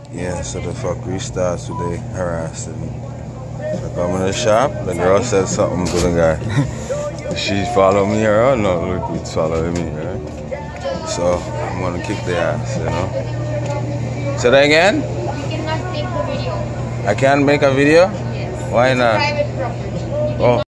Yeah, so the fuckery starts today, harassing me. I come in the shop, the girl said something to the guy. She follow me around? No, look, it's following me, right? So I'm gonna kick the ass, you know? Say that again? You cannot take the video. I can't make a video? Yes. Why not? Private property. Oh.